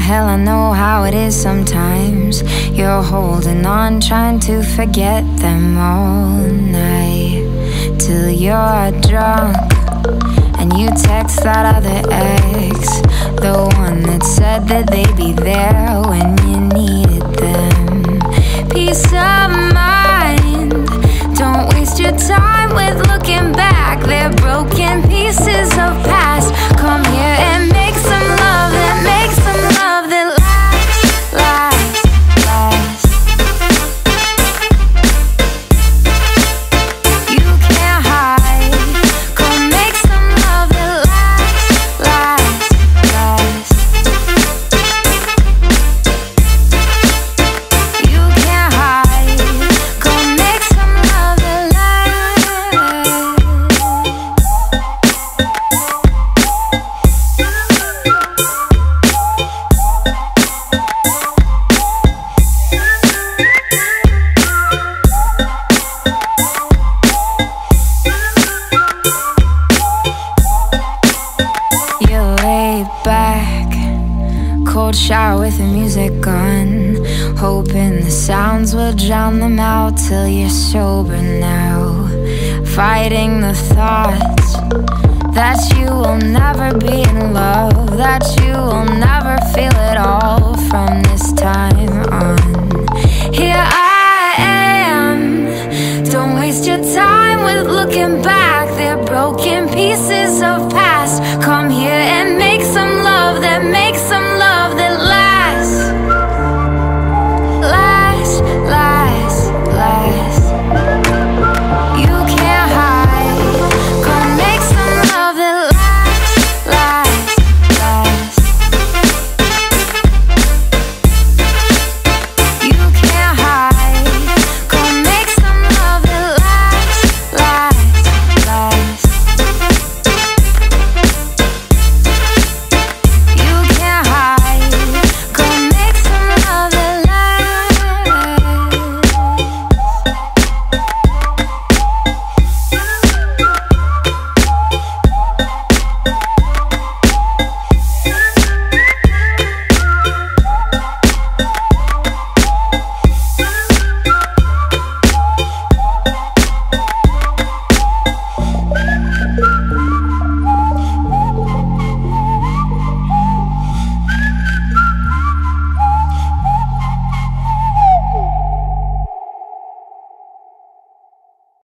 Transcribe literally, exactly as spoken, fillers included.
hell, I know how it is sometimes. You're holding on, trying to forget them all night, till you're drunk and you text that other ex, the one that said that they'd be there when you needed them. Peace of mind, don't waste your time with looking back. They're broken pieces of past. Come here and make some love that makes some love that lasts, lasts, lasts. You can't hide. Come make some love that lasts, lasts, lasts. You can't hide. Come make some love that lasts. You lay back, cold shower with the music on, hoping the sounds will drown them out till you're sober now. Fighting the thoughts that you will never be in love, that you will never feel it all from